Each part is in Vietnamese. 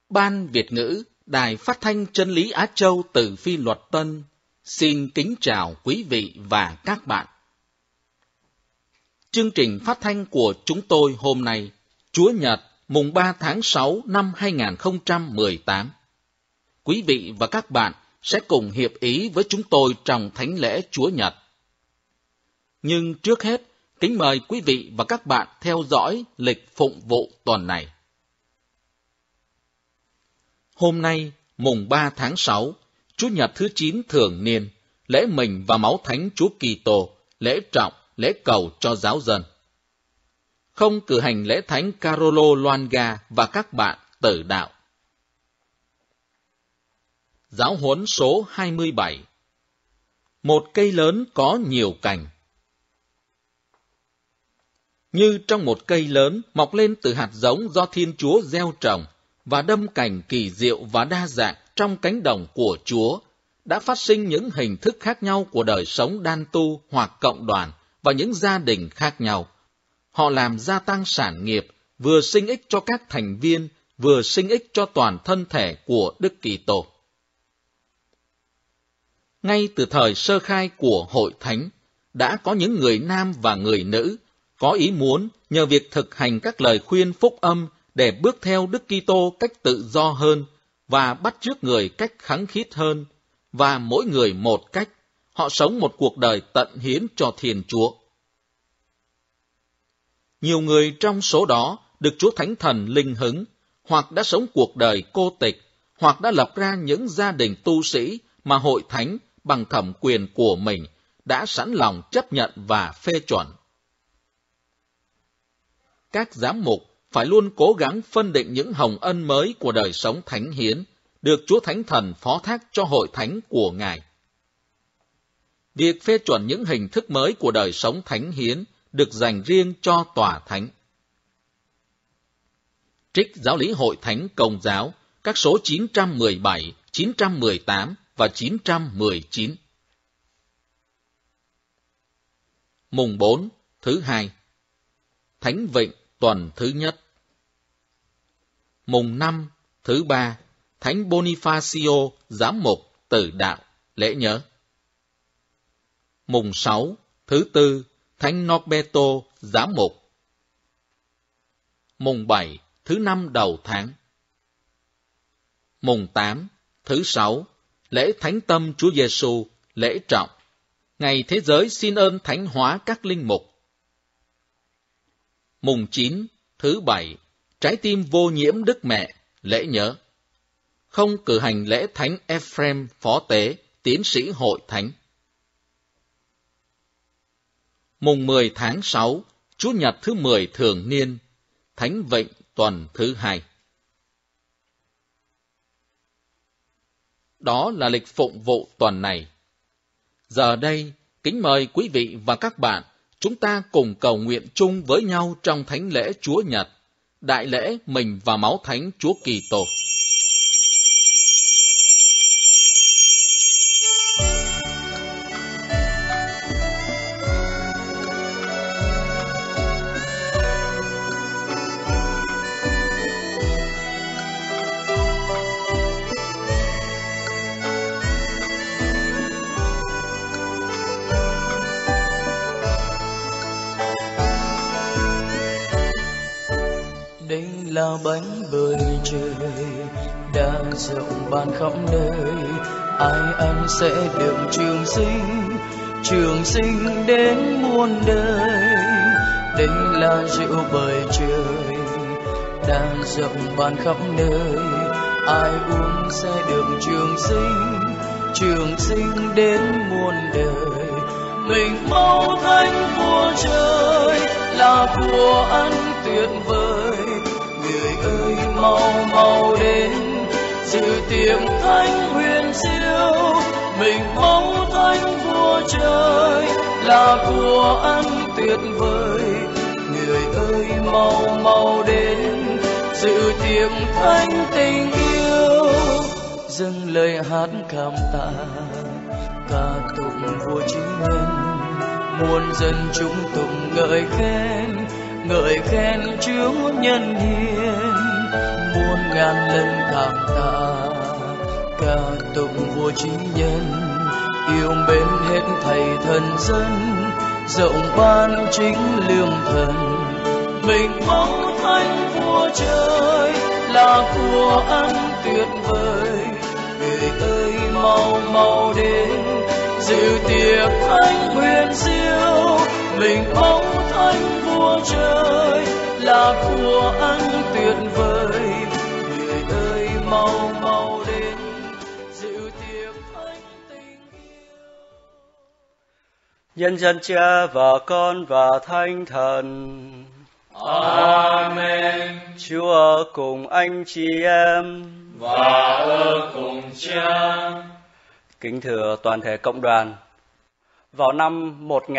Ban Việt ngữ, Đài Phát thanh Chân lý Á Châu từ Phi Luật Tân, xin kính chào quý vị và các bạn. Chương trình phát thanh của chúng tôi hôm nay, Chúa Nhật, mùng 3 tháng 6 năm 2018. Quý vị và các bạn sẽ cùng hiệp ý với chúng tôi trong Thánh lễ Chúa Nhật. Nhưng trước hết, kính mời quý vị và các bạn theo dõi lịch phụng vụ tuần này. Hôm nay, mùng 3 tháng 6, Chủ nhật thứ 9 thường niên, lễ mình và máu Thánh Chúa Kitô, lễ trọng, lễ cầu cho giáo dân. Không cử hành lễ Thánh Carolo Loanga và các bạn tử đạo. Giáo huấn số 27. Một cây lớn có nhiều cành. Như trong một cây lớn mọc lên từ hạt giống do Thiên Chúa gieo trồng và đâm cành kỳ diệu và đa dạng trong cánh đồng của Chúa, đã phát sinh những hình thức khác nhau của đời sống đan tu hoặc cộng đoàn và những gia đình khác nhau. Họ làm gia tăng sản nghiệp, vừa sinh ích cho các thành viên, vừa sinh ích cho toàn thân thể của Đức Kitô. Ngay từ thời sơ khai của Hội Thánh, đã có những người nam và người nữ có ý muốn nhờ việc thực hành các lời khuyên phúc âm để bước theo Đức Kitô cách tự do hơn và bắt chước người cách khăng khít hơn, và mỗi người một cách, họ sống một cuộc đời tận hiến cho Thiên Chúa. Nhiều người trong số đó được Chúa Thánh Thần linh hứng, hoặc đã sống cuộc đời cô tịch, hoặc đã lập ra những gia đình tu sĩ mà Hội Thánh bằng thẩm quyền của mình đã sẵn lòng chấp nhận và phê chuẩn. Các giám mục phải luôn cố gắng phân định những hồng ân mới của đời sống thánh hiến, được Chúa Thánh Thần phó thác cho Hội Thánh của Ngài. Việc phê chuẩn những hình thức mới của đời sống thánh hiến được dành riêng cho tòa thánh. Trích Giáo lý Hội Thánh Công giáo, các số 917, 918 và 919. Mùng 4, thứ 2. Thánh Vịnh tuần thứ nhất. Mùng 5, thứ 3. Thánh Bonifacio, giám mục, tử đạo, lễ nhớ. Mùng 6, thứ 4. Thánh Norberto, giám mục. Mùng 7, thứ 5 đầu tháng. Mùng 8, thứ 6. Lễ Thánh Tâm Chúa Giêsu, lễ trọng. Ngày thế giới xin ơn thánh hóa các linh mục. Mùng 9, thứ 7. Trái tim vô nhiễm Đức Mẹ, lễ nhớ. Không cử hành lễ Thánh Ephrem phó tế, tiến sĩ Hội Thánh. Mùng 10 tháng 6, Chủ nhật thứ 10 thường niên, Thánh Vịnh tuần thứ 2. Đó là lịch phụng vụ tuần này. Giờ đây, kính mời quý vị và các bạn, chúng ta cùng cầu nguyện chung với nhau trong Thánh lễ Chúa Nhật, đại lễ mình và máu Thánh Chúa Kitô. Là bánh bơi trời đã rộng ban khắp nơi, ai ăn sẽ được trường sinh đến muôn đời. Đây là rượu bời trời đã rộng ban khắp nơi, ai uống sẽ được trường sinh đến muôn đời. Mình máu Thánh của trời là của ăn tuyệt vời, người ơi mau mau đến dự tiệc thánh huyền diệu. Mình máu Thánh của trời là của ăn tuyệt vời, người ơi mau mau đến dự tiệc thánh tình yêu. Dâng lời hát cảm tạ ca tụng vua Chí Nguyên, muôn dân chúng tụng ngợi khen Chúa nhân hiền. Muôn ngàn lần cảm tạ. Ca tụng vua chính nhân, yêu mến hết thầy thần dân, rộng ban chính lương thần. Mình mong thánh vua trời là của ăn tuyệt vời. Người ơi mau mau đến dự tiệc thánh huyền diệu. Mình mong thánh vua trời là của ăn tuyệt vời. Người ơi mau mau đến dự tiệc thánh tình yêu. Nhân danh Cha và Con và Thánh Thần. Amen. Chúa ở cùng anh chị em và ở cùng Cha. Kính thưa toàn thể cộng đoàn, vào năm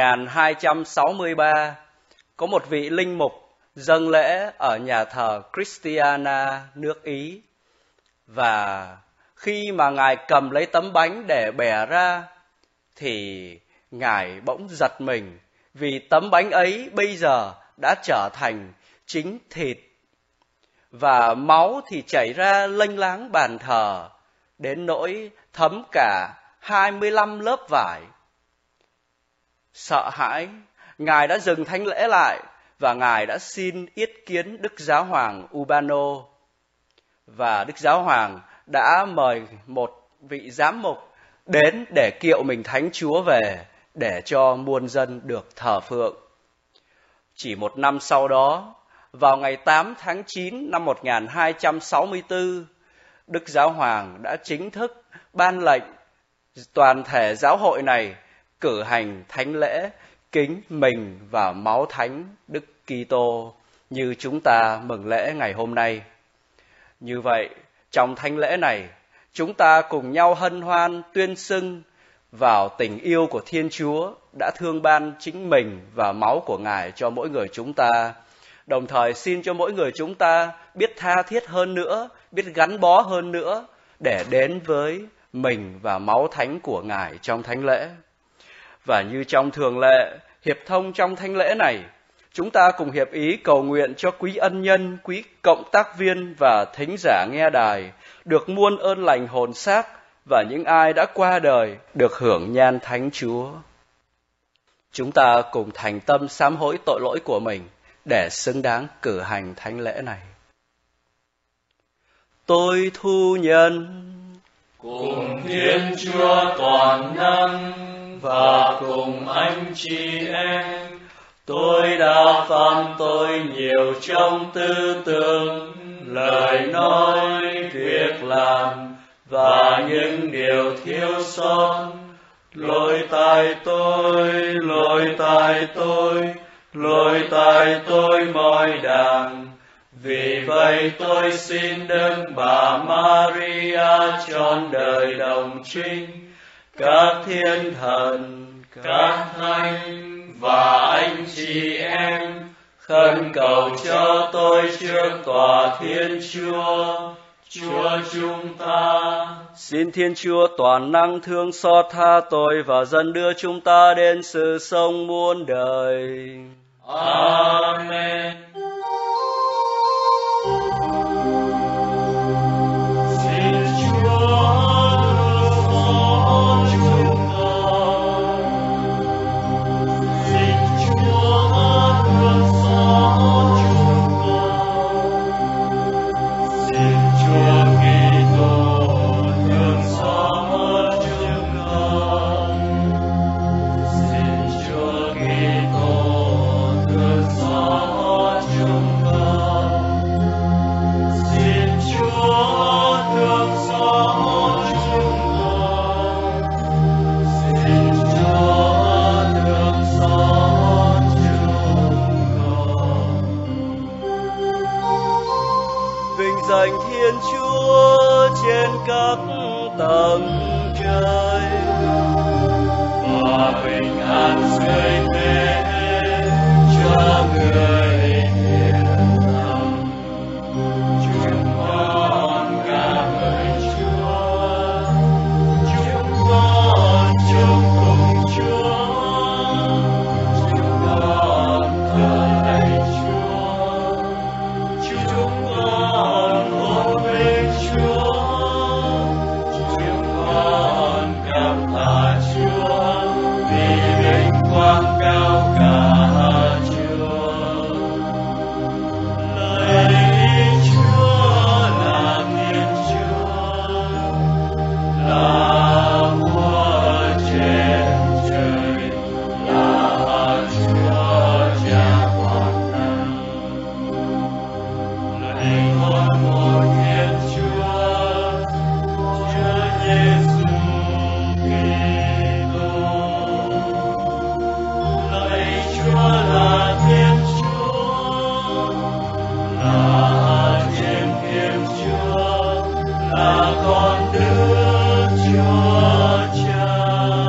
1263, có một vị linh mục dâng lễ ở nhà thờ Christiana, nước Ý. Và khi mà Ngài cầm lấy tấm bánh để bẻ ra, thì Ngài bỗng giật mình, vì tấm bánh ấy bây giờ đã trở thành chính thịt. Và máu thì chảy ra lênh láng bàn thờ, đến nỗi thấm cả 25 lớp vải. Sợ hãi, Ngài đã dừng thánh lễ lại và Ngài đã xin yết kiến Đức Giáo hoàng Urbano. Và Đức Giáo hoàng đã mời một vị giám mục đến để kiệu mình Thánh Chúa về, để cho muôn dân được thờ phượng. Chỉ một năm sau đó, vào ngày 8 tháng 9 năm 1264, Đức Giáo hoàng đã chính thức ban lệnh toàn thể giáo hội này cử hành thánh lễ kính mình và máu Thánh Đức Kitô như chúng ta mừng lễ ngày hôm nay. Như vậy, trong thánh lễ này, chúng ta cùng nhau hân hoan tuyên xưng vào tình yêu của Thiên Chúa đã thương ban chính mình và máu của Ngài cho mỗi người chúng ta. Đồng thời xin cho mỗi người chúng ta biết tha thiết hơn nữa, biết gắn bó hơn nữa để đến với mình và máu Thánh của Ngài trong thánh lễ. Và như trong thường lệ, hiệp thông trong thánh lễ này, chúng ta cùng hiệp ý cầu nguyện cho quý ân nhân, quý cộng tác viên và thính giả nghe đài được muôn ơn lành hồn xác, và những ai đã qua đời được hưởng nhan Thánh Chúa. Chúng ta cùng thành tâm sám hối tội lỗi của mình để xứng đáng cử hành thánh lễ này. Tôi thu nhận cùng Thiên Chúa toàn năng và cùng anh chị em, tôi đã phạm tội nhiều trong tư tưởng, lời nói, việc làm và những điều thiếu sót. Lỗi tại tôi mọi đàng. Vì vậy tôi xin Đức Bà Maria trọn đời đồng trinh, các thiên thần, các thánh và anh chị em khẩn cầu cho tôi trước tòa Thiên Chúa. Chúa chúng ta. Xin Thiên Chúa toàn năng thương xót tha tội và dẫn đưa chúng ta đến sự sống muôn đời. Amen. Xin Chúa thương xót chúng con. Xin Chúa thương xót chúng con. Xin Chúa Kitô thương xót chúng con. Xin Chúa Kitô thương xót chúng con. Xin Chúa thương xót chúng con. Xin Chúa thương xót chúng con. Vinh danh Thiên Chúa trên các tầng trời, Và bình an dưới thế cho người thiện tâm. Chúng con ca ngợi Chúa, chúng con chúc tụng Chúa, chúng con thờ lạy Chúa, chúng con hôn là con Đức Chúa Cha.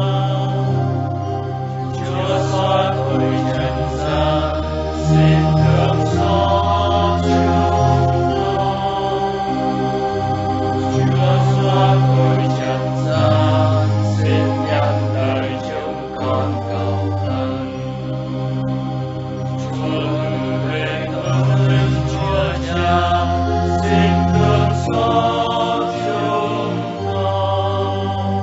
Chúa xóa tội trần gian, xin thương xót chúng con. Chúa xóa tội trần gian, xin nhận lời chúng con cầu khẩn. Chúa ngự về con Đức Chúa Cha, xin thương xót chúng con.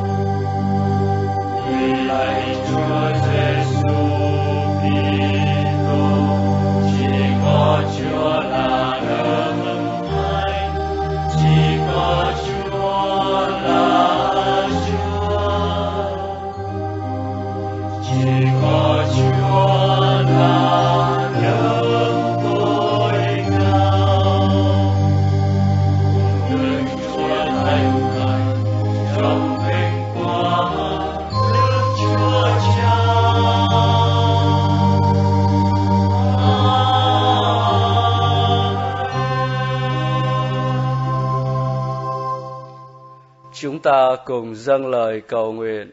Vì lạy Chúa Giêsu Kitô, chỉ có Chúa là đấng thánh, chỉ có Chúa là Chúa, chỉ có Chúa là đấng tối cao. Đức Chúa Thánh Thần trong vinh quang Đức Chúa Cha. Chúng ta cùng dâng lời cầu nguyện.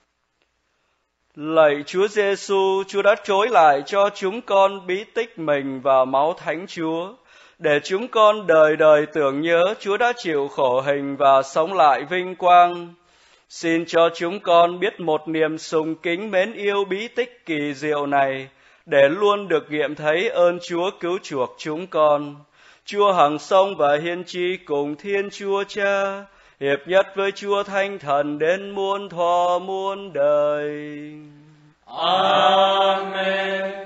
Lạy Chúa Giêsu, Chúa đã trối lại cho chúng con bí tích mình và máu Thánh Chúa, để chúng con đời đời tưởng nhớ Chúa đã chịu khổ hình và sống lại vinh quang. Xin cho chúng con biết một niềm sùng kính mến yêu bí tích kỳ diệu này, để luôn được nghiệm thấy ơn Chúa cứu chuộc chúng con. Chúa hằng sống và hiên tri cùng Thiên Chúa Cha, hiệp nhất với Chúa Thánh Thần đến muôn thuở muôn đời. Amen.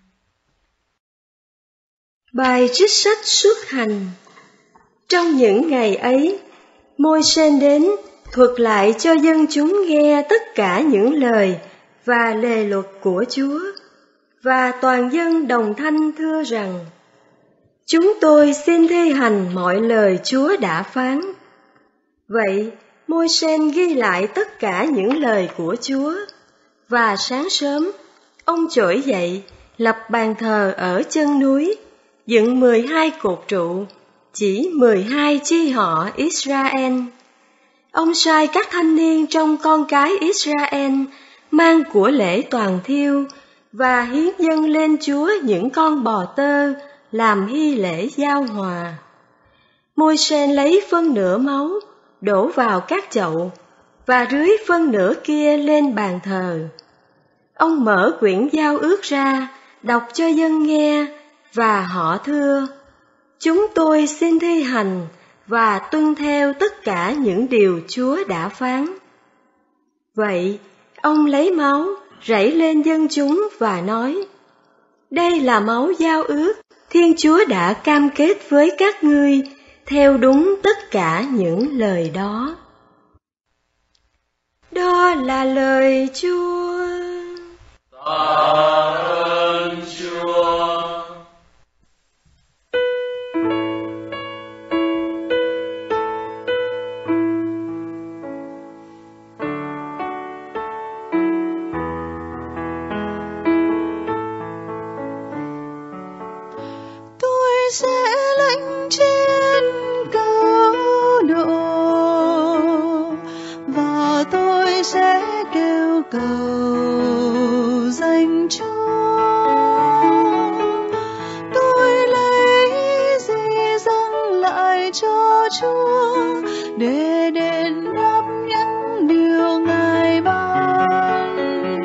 Bài trích sách Xuất Hành. Trong những ngày ấy, Môi-se đến thuật lại cho dân chúng nghe tất cả những lời và lề luật của Chúa, và toàn dân đồng thanh thưa rằng: Chúng tôi xin thi hành mọi lời Chúa đã phán. Vậy, Môi-se ghi lại tất cả những lời của Chúa, và sáng sớm, ông trỗi dậy, lập bàn thờ ở chân núi, dựng 12 cột trụ, chỉ 12 chi họ Israel. Ông sai các thanh niên trong con cái Israel mang của lễ toàn thiêu và hiến dâng lên Chúa những con bò tơ làm hy lễ giao hòa. Môi-se lấy phân nửa máu đổ vào các chậu và rưới phân nửa kia lên bàn thờ. Ông mở quyển giao ước ra, đọc cho dân nghe, và họ thưa: Chúng tôi xin thi hành và tuân theo tất cả những điều Chúa đã phán. Vậy, ông lấy máu rảy lên dân chúng và nói: Đây là máu giao ước Thiên Chúa đã cam kết với các ngươi theo đúng tất cả những lời đó. Đó là lời Chúa. Tạ ơn Chúa. Tôi sẽ lệnh trên cao độ và tôi sẽ kêu cầu danh Chúa. Tôi lấy gì dâng lại cho Chúa để đền đáp những điều Ngài ban.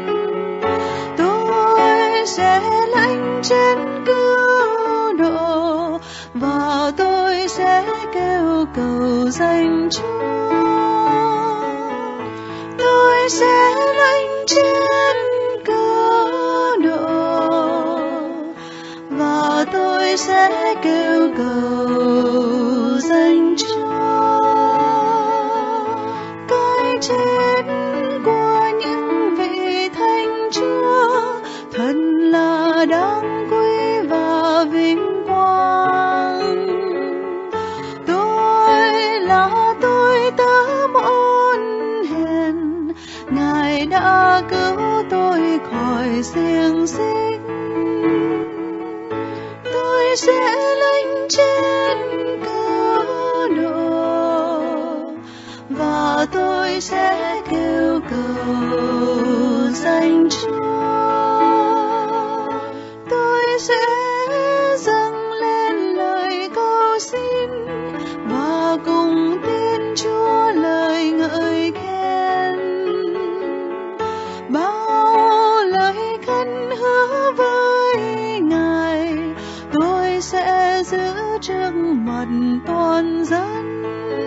Tôi sẽ lệnh trên cao độ và tôi sẽ kêu cầu danh Chúa. Tôi sẽ lệnh trên cao độ và tôi sẽ kêu cầu danh Chúa. Cái chết của những vị thánh Chúa thật là đáng quý và vinh quang. Tôi tớ môn hèn, Ngài đã cứu tôi khỏi xiềng xích. Tôi sẽ lệnh trên cao độ và tôi sẽ kêu cầu danh Chúa. Tôi sẽ dâng lên lời cầu xin và cùng Thiên Chúa lời ngợi khen. Bao lời khấn hứa với Ngài tôi sẽ giữ trước mặt toàn dân.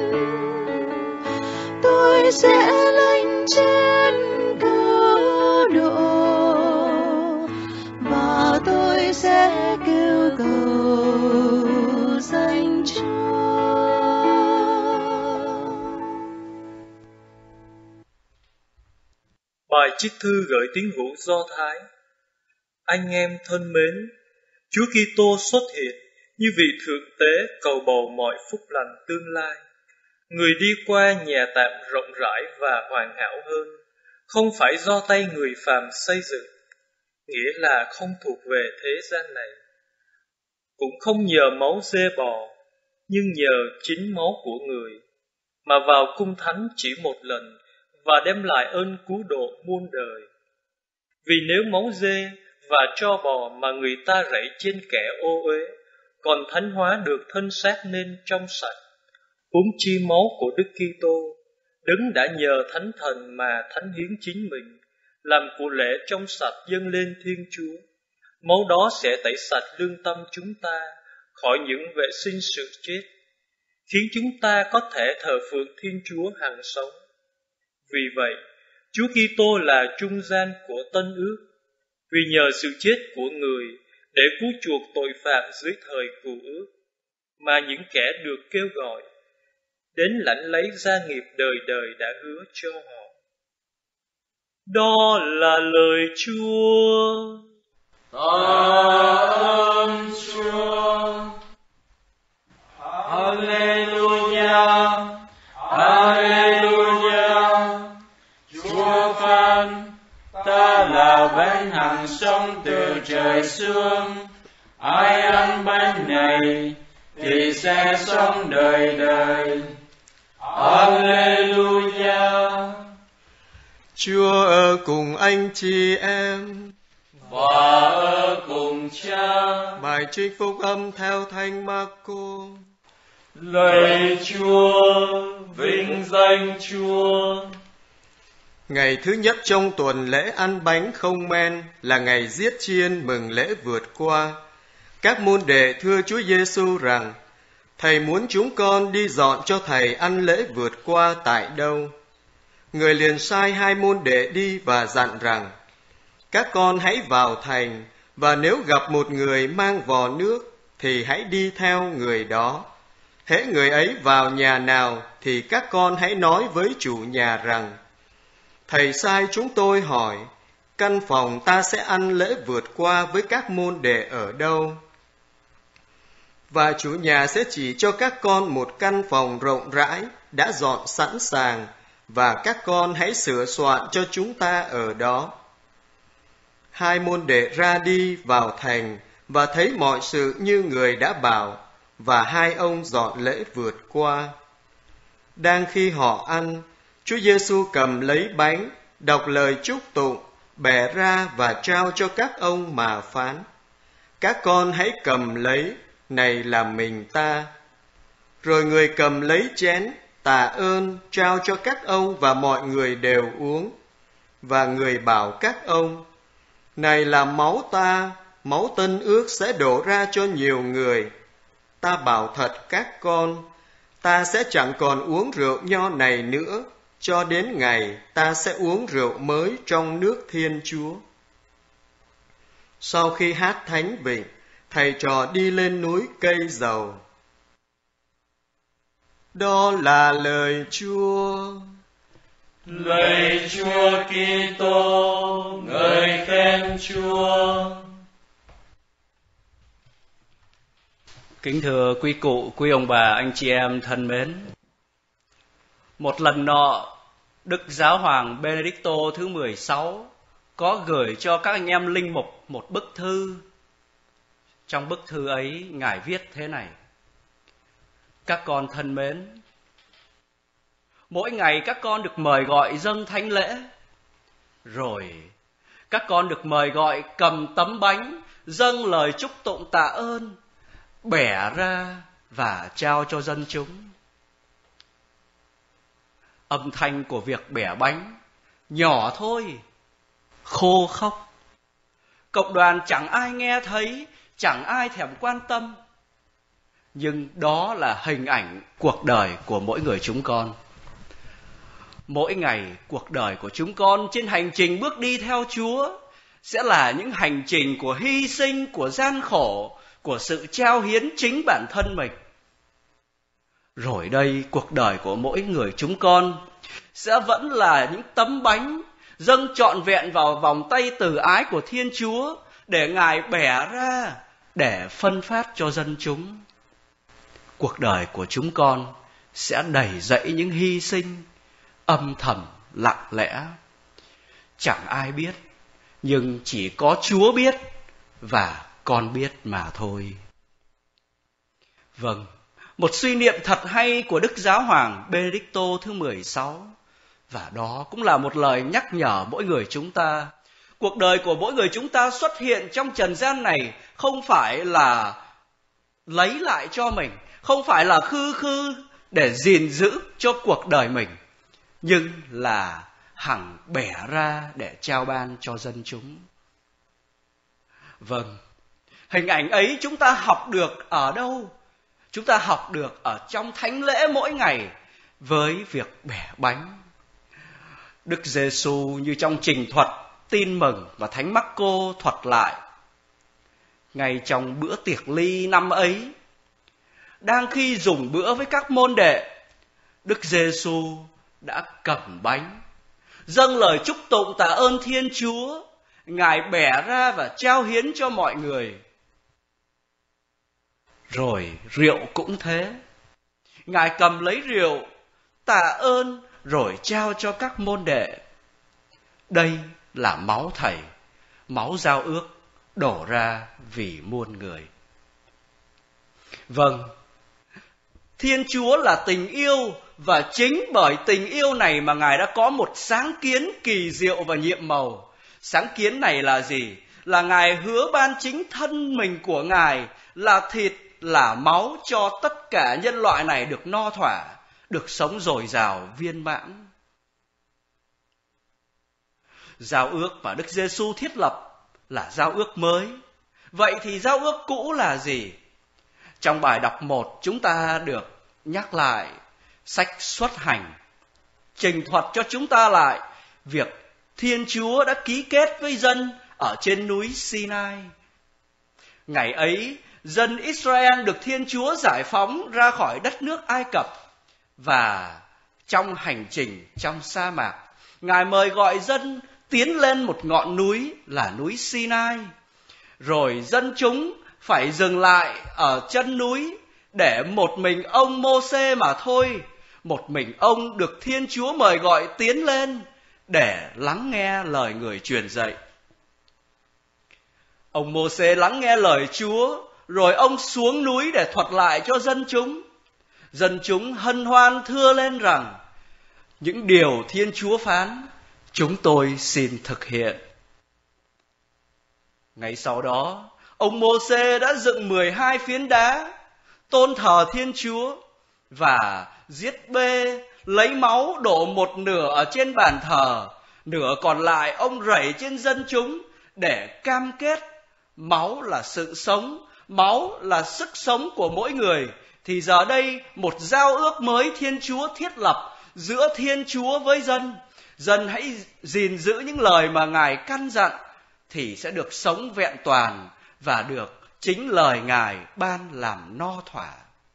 Tôi sẽ lãnh trên cứu độ và tôi sẽ kêu cầu danh Chúa. Bài trích thư gửi tín hữu Do Thái. Anh em thân mến, Chúa Kitô xuất hiện như vị thượng tế cầu bầu mọi phúc lành tương lai. Người đi qua nhà tạm rộng rãi và hoàn hảo hơn, không phải do tay người phàm xây dựng, nghĩa là không thuộc về thế gian này. Cũng không nhờ máu dê bò, nhưng nhờ chính máu của người, mà vào cung thánh chỉ một lần và đem lại ơn cứu độ muôn đời. Vì nếu máu dê và tro bò mà người ta rảy trên kẻ ô uế còn thánh hóa được thân xác nên trong sạch, huống chi máu của Đức Kitô, Đấng đã nhờ Thánh Thần mà thánh hiến chính mình, làm của lễ trong sạch dâng lên Thiên Chúa. Máu đó sẽ tẩy sạch lương tâm chúng ta khỏi những vệ sinh sự chết, khiến chúng ta có thể thờ phượng Thiên Chúa hằng sống. Vì vậy, Chúa Kitô là trung gian của Tân Ước, vì nhờ sự chết của người để cứu chuộc tội phạm dưới thời Cựu Ước, mà những kẻ được kêu gọi đến lãnh lấy gia nghiệp đời đời đã hứa cho họ. Đó là lời Chúa. Ta ơn Chúa. Hallelujah, Hallelujah. Chúa phán, ta là bánh hằng sống từ trời xuống. Ai ăn bánh này thì sẽ sống đời đời. Hallelujah. Chúa ở cùng anh chị em và ở cùng Cha. Bài trích phúc âm theo Thánh Marco. Lạy Chúa, vinh danh Chúa. Ngày thứ nhất trong tuần lễ ăn bánh không men là ngày giết chiên mừng lễ vượt qua. Các môn đệ thưa Chúa Giêsu rằng: Thầy muốn chúng con đi dọn cho Thầy ăn lễ vượt qua tại đâu? Người liền sai 2 môn đệ đi và dặn rằng: Các con hãy vào thành, và nếu gặp một người mang vò nước thì hãy đi theo người đó. Hễ người ấy vào nhà nào thì các con hãy nói với chủ nhà rằng: Thầy sai chúng tôi hỏi, căn phòng ta sẽ ăn lễ vượt qua với các môn đệ ở đâu? Và chủ nhà sẽ chỉ cho các con một căn phòng rộng rãi đã dọn sẵn sàng, và các con hãy sửa soạn cho chúng ta ở đó. 2 môn đệ ra đi vào thành và thấy mọi sự như người đã bảo, và 2 ông dọn lễ vượt qua. Đang khi họ ăn, Chúa Giêsu cầm lấy bánh, đọc lời chúc tụng, bẻ ra và trao cho các ông mà phán: Các con hãy cầm lấy, này là mình ta. Rồi người cầm lấy chén, tạ ơn, trao cho các ông và mọi người đều uống. Và người bảo các ông: Này là máu ta, máu tân ước sẽ đổ ra cho nhiều người. Ta bảo thật các con, ta sẽ chẳng còn uống rượu nho này nữa, cho đến ngày ta sẽ uống rượu mới trong nước Thiên Chúa. Sau khi hát thánh vịnh, thầy trò đi lên núi Cây Dầu. Đó là lời Chúa. Lạy Chúa Kitô, ngợi khen Chúa. Kính thưa quý cụ, quý ông bà, anh chị em thân mến. Một lần nọ, Đức Giáo hoàng Benedicto thứ 16 có gửi cho các anh em linh mục một bức thư. Trong bức thư ấy, Ngài viết thế này: Các con thân mến, Mỗi ngày các con được mời gọi dâng thánh lễ. Rồi các con được mời gọi cầm tấm bánh, dâng lời chúc tụng tạ ơn, bẻ ra và trao cho dân chúng. Âm thanh của việc bẻ bánh nhỏ thôi, khô khốc. Cộng đoàn chẳng ai nghe thấy, chẳng ai thèm quan tâm. Nhưng đó là hình ảnh cuộc đời của mỗi người chúng con. Mỗi ngày cuộc đời của chúng con trên hành trình bước đi theo Chúa sẽ là những hành trình của hy sinh, của gian khổ, của sự trao hiến chính bản thân mình. Rồi đây, cuộc đời của mỗi người chúng con sẽ vẫn là những tấm bánh dâng trọn vẹn vào vòng tay từ ái của Thiên Chúa để Ngài bẻ ra để phân phát cho dân chúng. Cuộc đời của chúng con sẽ đầy dẫy những hy sinh âm thầm lặng lẽ. Chẳng ai biết, nhưng chỉ có Chúa biết và con biết mà thôi. Vâng, một suy niệm thật hay của Đức Giáo Hoàng Benedicto thứ 16. Và đó cũng là một lời nhắc nhở mỗi người chúng ta. Cuộc đời của mỗi người chúng ta xuất hiện trong trần gian này không phải là lấy lại cho mình, không phải là khư để gìn giữ cho cuộc đời mình, nhưng là hằng bẻ ra để trao ban cho dân chúng. Vâng, hình ảnh ấy chúng ta học được ở đâu? Chúng ta học được ở trong thánh lễ mỗi ngày với việc bẻ bánh. Đức Giêsu như trong trình thuật Tin Mừng và Thánh Mác-cô thuật lại, ngay trong bữa tiệc ly năm ấy, đang khi dùng bữa với các môn đệ, Đức Giêsu đã cầm bánh, dâng lời chúc tụng tạ ơn Thiên Chúa. Ngài bẻ ra và trao hiến cho mọi người. Rồi rượu cũng thế. Ngài cầm lấy rượu, tạ ơn rồi trao cho các môn đệ. Đây là máu Thầy, máu giao ước đổ ra vì muôn người. Vâng, Thiên Chúa là tình yêu, và chính bởi tình yêu này mà Ngài đã có một sáng kiến kỳ diệu và nhiệm màu. Sáng kiến này là gì? Là Ngài hứa ban chính thân mình của Ngài là thịt, là máu cho tất cả nhân loại này được no thỏa, được sống dồi dào viên mãn. Giao ước mà Đức Giêsu thiết lập là giao ước mới. Vậy thì giao ước cũ là gì? Trong bài đọc 1 chúng ta được nhắc lại sách Xuất Hành, trình thuật cho chúng ta lại việc Thiên Chúa đã ký kết với dân ở trên núi Sinai. Ngày ấy, dân Israel được Thiên Chúa giải phóng ra khỏi đất nước Ai Cập, và trong hành trình trong sa mạc, Ngài mời gọi dân tiến lên một ngọn núi là núi Sinai. Rồi dân chúng phải dừng lại ở chân núi để một mình ông Mô-sê mà thôi. Một mình ông được Thiên Chúa mời gọi tiến lên để lắng nghe lời người truyền dạy. Ông Mô-sê lắng nghe lời Chúa, rồi ông xuống núi để thuật lại cho dân chúng. Dân chúng hân hoan thưa lên rằng, những điều Thiên Chúa phán, chúng tôi xin thực hiện. Ngay sau đó, ông Mô-sê đã dựng 12 phiến đá, tôn thờ Thiên Chúa, và giết bê, lấy máu đổ một nửa ở trên bàn thờ, nửa còn lại ông rảy trên dân chúng để cam kết máu là sự sống, máu là sức sống của mỗi người. Thì giờ đây một giao ước mới Thiên Chúa thiết lập giữa Thiên Chúa với dân. Dân hãy gìn giữ những lời mà Ngài căn dặn thì sẽ được sống vẹn toàn và được chính lời Ngài ban làm no thỏa.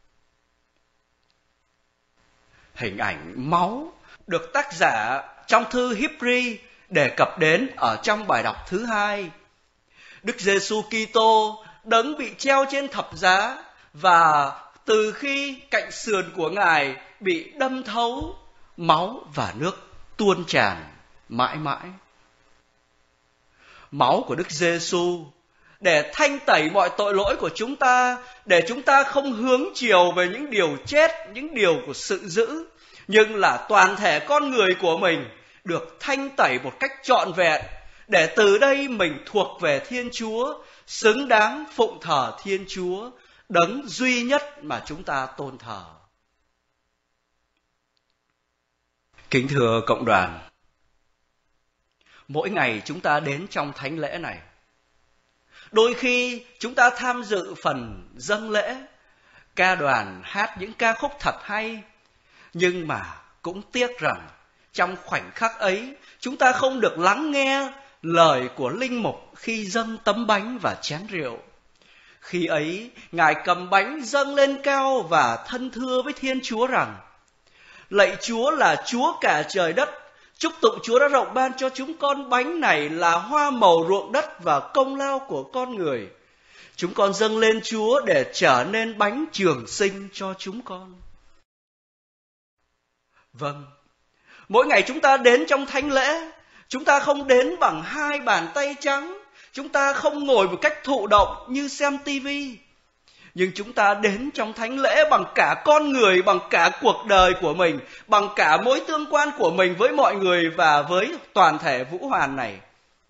Hình ảnh máu được tác giả trong thư Hebri đề cập đến ở trong bài đọc thứ 2. Đức Giêsu Kitô đấng bị treo trên thập giá, và từ khi cạnh sườn của Ngài bị đâm thấu, máu và nước tuôn tràn mãi mãi. Máu của Đức Giêsu để thanh tẩy mọi tội lỗi của chúng ta, để chúng ta không hướng chiều về những điều chết, những điều của sự dữ, nhưng là toàn thể con người của mình được thanh tẩy một cách trọn vẹn, để từ đây mình thuộc về Thiên Chúa, xứng đáng phụng thờ Thiên Chúa, đấng duy nhất mà chúng ta tôn thờ. Kính thưa cộng đoàn, mỗi ngày chúng ta đến trong thánh lễ này, đôi khi chúng ta tham dự phần dâng lễ, ca đoàn hát những ca khúc thật hay, nhưng mà cũng tiếc rằng trong khoảnh khắc ấy chúng ta không được lắng nghe lời của linh mục khi dâng tấm bánh và chén rượu. Khi ấy, Ngài cầm bánh dâng lên cao và thân thưa với Thiên Chúa rằng: lạy Chúa là Chúa cả trời đất, chúc tụng Chúa đã rộng ban cho chúng con bánh này là hoa màu ruộng đất và công lao của con người. Chúng con dâng lên Chúa để trở nên bánh trường sinh cho chúng con. Vâng, mỗi ngày chúng ta đến trong thánh lễ, chúng ta không đến bằng hai bàn tay trắng, chúng ta không ngồi một cách thụ động như xem tivi, nhưng chúng ta đến trong thánh lễ bằng cả con người, bằng cả cuộc đời của mình, bằng cả mối tương quan của mình với mọi người và với toàn thể Vũ Hoàn này.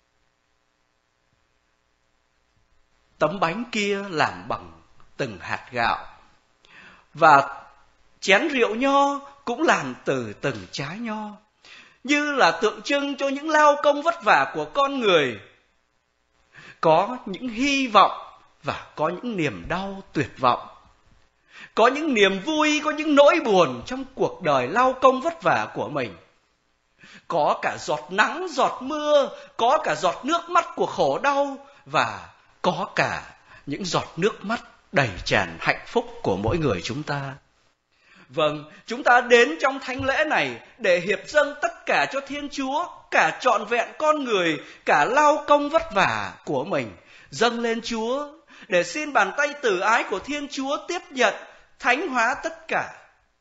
Tấm bánh kia làm bằng từng hạt gạo, và chén rượu nho cũng làm từ từng trái nho, như là tượng trưng cho những lao công vất vả của con người. Có những hy vọng và có những niềm đau tuyệt vọng, có những niềm vui, có những nỗi buồn trong cuộc đời lao công vất vả của mình. Có cả giọt nắng, giọt mưa, có cả giọt nước mắt của khổ đau, và có cả những giọt nước mắt đầy tràn hạnh phúc của mỗi người chúng ta. Vâng, chúng ta đến trong thánh lễ này để hiệp dâng tất cả cho Thiên Chúa, cả trọn vẹn con người, cả lao công vất vả của mình, dâng lên Chúa, để xin bàn tay từ ái của Thiên Chúa tiếp nhận, thánh hóa tất cả.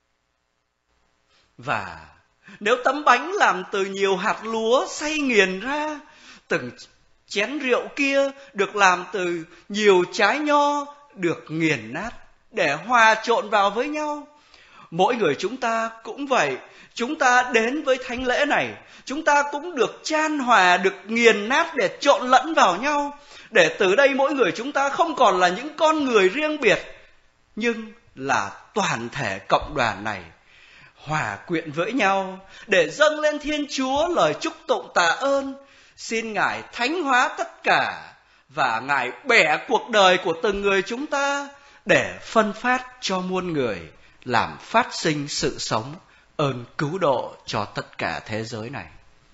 Và nếu tấm bánh làm từ nhiều hạt lúa xay nghiền ra, từng chén rượu kia được làm từ nhiều trái nho được nghiền nát để hòa trộn vào với nhau, mỗi người chúng ta cũng vậy. Chúng ta đến với thánh lễ này, chúng ta cũng được chan hòa, được nghiền nát để trộn lẫn vào nhau, để từ đây mỗi người chúng ta không còn là những con người riêng biệt, nhưng là toàn thể cộng đoàn này hòa quyện với nhau để dâng lên Thiên Chúa lời chúc tụng tạ ơn. Xin Ngài thánh hóa tất cả, và Ngài bẻ cuộc đời của từng người chúng ta để phân phát cho muôn người, làm phát sinh sự sống, ơn cứu độ cho tất cả thế giới này.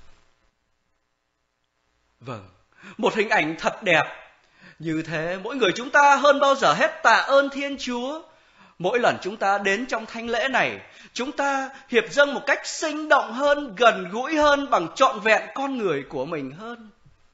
Vâng, một hình ảnh thật đẹp. Như thế, mỗi người chúng ta hơn bao giờ hết tạ ơn Thiên Chúa. Mỗi lần chúng ta đến trong thánh lễ này, chúng ta hiệp dâng một cách sinh động hơn, gần gũi hơn, bằng trọn vẹn con người của mình hơn.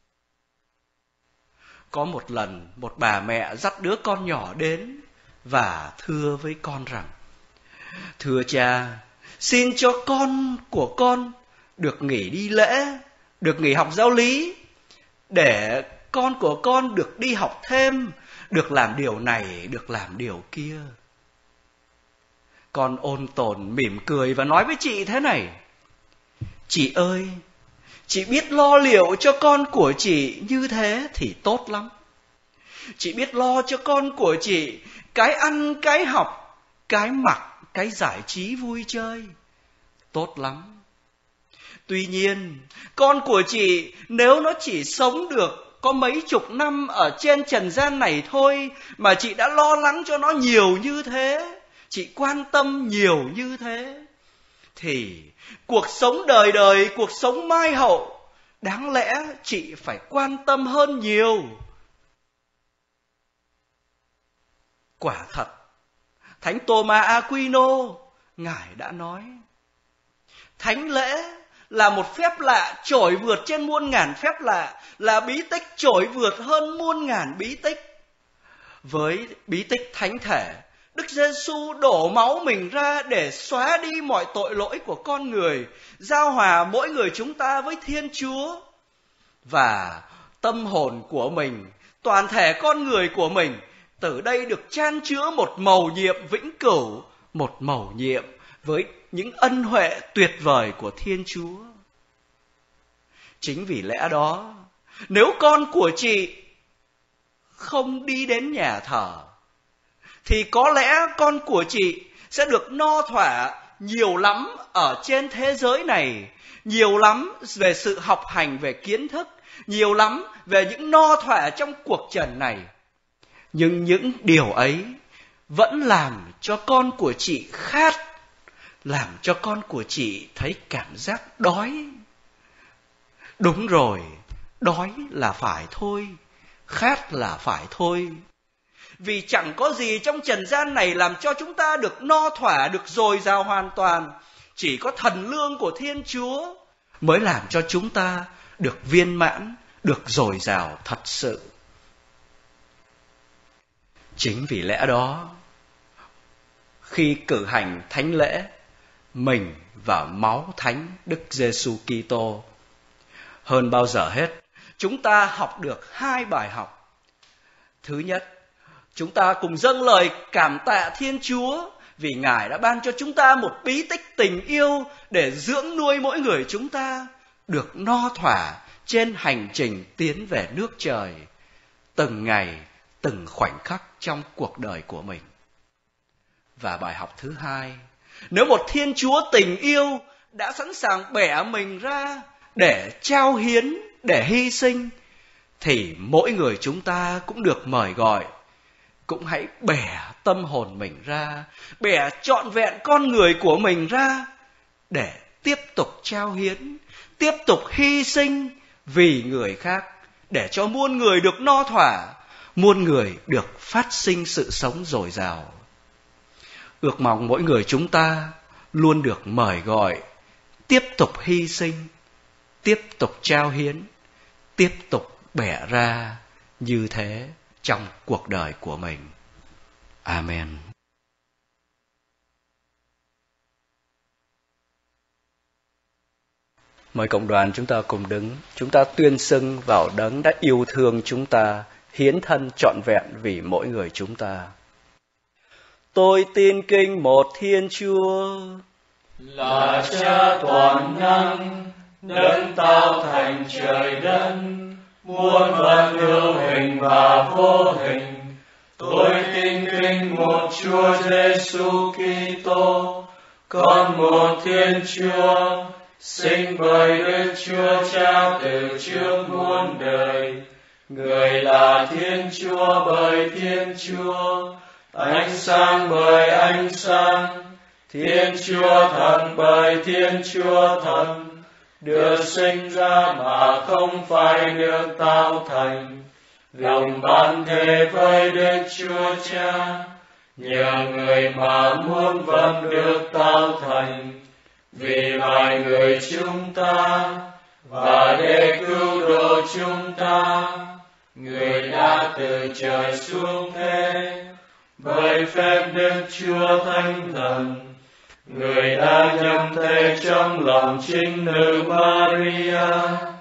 Có một lần, một bà mẹ dắt đứa con nhỏ đến và thưa với con rằng: thưa cha, xin cho con của con được nghỉ đi lễ, được nghỉ học giáo lý, để con của con được đi học thêm, được làm điều này, được làm điều kia. Con ôn tồn mỉm cười và nói với chị thế này: chị ơi, chị biết lo liệu cho con của chị như thế thì tốt lắm. Chị biết lo cho con của chị cái ăn, cái học, cái mặc, cái giải trí vui chơi, tốt lắm. Tuy nhiên, con của chị nếu nó chỉ sống được có mấy chục năm ở trên trần gian này thôi, mà chị đã lo lắng cho nó nhiều như thế, chị quan tâm nhiều như thế, thì cuộc sống đời đời, cuộc sống mai hậu, đáng lẽ chị phải quan tâm hơn nhiều. Quả thật, Thánh Thomas Aquino, Ngài đã nói: thánh lễ là một phép lạ trội vượt trên muôn ngàn phép lạ, là bí tích trội vượt hơn muôn ngàn bí tích. Với bí tích thánh thể, Đức Giêsu đổ máu mình ra để xóa đi mọi tội lỗi của con người, giao hòa mỗi người chúng ta với Thiên Chúa. Và tâm hồn của mình toàn thể con người của mình từ đây được chan chứa một mầu nhiệm vĩnh cửu, một mầu nhiệm với những ân huệ tuyệt vời của Thiên Chúa. Chính vì lẽ đó, nếu con của chị không đi đến nhà thờ, thì có lẽ con của chị sẽ được no thỏa nhiều lắm ở trên thế giới này, nhiều lắm về sự học hành, về kiến thức, nhiều lắm về những no thỏa trong cuộc trần này. Nhưng những điều ấy vẫn làm cho con của chị khát, làm cho con của chị thấy cảm giác đói. Đúng rồi, đói là phải thôi, khát là phải thôi. Vì chẳng có gì trong trần gian này làm cho chúng ta được no thỏa, được dồi dào hoàn toàn. Chỉ có thần lương của Thiên Chúa mới làm cho chúng ta được viên mãn, được dồi dào thật sự. Chính vì lẽ đó, khi cử hành thánh lễ mình và máu Thánh Đức Giêsu Kitô, hơn bao giờ hết, chúng ta học được 2 bài học. Thứ nhất, chúng ta cùng dâng lời cảm tạ Thiên Chúa vì Ngài đã ban cho chúng ta một bí tích tình yêu để dưỡng nuôi mỗi người chúng ta được no thỏa trên hành trình tiến về nước trời, từng ngày, từng khoảnh khắc trong cuộc đời của mình. Và bài học thứ hai, nếu một Thiên Chúa tình yêu đã sẵn sàng bẻ mình ra để trao hiến, để hy sinh, thì mỗi người chúng ta cũng được mời gọi, cũng hãy bẻ tâm hồn mình ra, bẻ trọn vẹn con người của mình ra để tiếp tục trao hiến, tiếp tục hy sinh vì người khác, để cho muôn người được no thỏa, muôn người được phát sinh sự sống dồi dào. Ước mong mỗi người chúng ta luôn được mời gọi tiếp tục hy sinh, tiếp tục trao hiến, tiếp tục bẻ ra như thế trong cuộc đời của mình. Amen. Mời cộng đoàn chúng ta cùng đứng, chúng ta tuyên xưng vào Đấng đã yêu thương chúng ta, hiến thân trọn vẹn vì mỗi người chúng ta. Tôi tin kính một Thiên Chúa, là Cha toàn năng, Đấng tạo thành trời đất, muôn vật hữu hình và vô hình. Tôi tin kính một Chúa Giêsu Kitô, con một Thiên Chúa, sinh bởi Đức Chúa Cha từ trước muôn đời. Người là Thiên Chúa bởi Thiên Chúa, ánh sáng bởi ánh sáng, Thiên Chúa Thần bởi Thiên Chúa Thần, được sinh ra mà không phải được tạo thành, lòng ban thề với Đức Chúa Cha, nhờ người mà muôn vật được tạo thành, vì mọi người chúng ta và để cứu độ chúng ta, người đã từ trời xuống thế bởi phép Đức Chúa Thánh Thần. Người đã nhậm thể trong lòng chính nữ Maria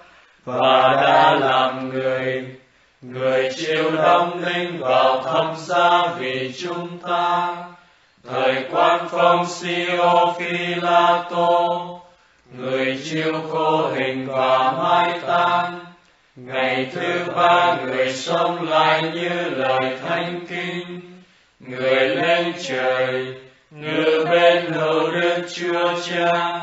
và đã làm người. Người chịu đóng đinh vào thập giá vì chúng ta. Thời quan Phông-si-ô Phi-la-tô, người chịu khổ hình và mai táng. Ngày thứ ba người sống lại như lời thánh kinh. Người lên trời, ngự bên hữu Đức Chúa Cha,